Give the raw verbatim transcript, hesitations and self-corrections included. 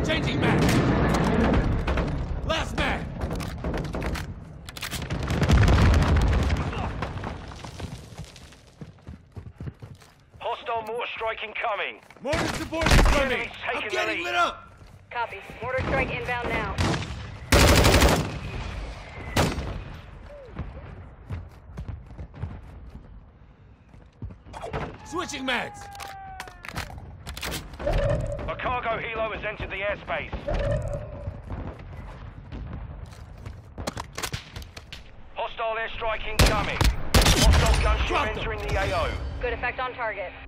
Changing mag! Last mag! Hostile mortar strike incoming. Mortar support incoming! Enemy's taking I'm the getting lead. lit up! Copy. Mortar strike inbound now. Switching mags! A cargo helo has entered the airspace. Hostile airstrike incoming. Hostile gunship Drop them. entering the A O. Good effect on target.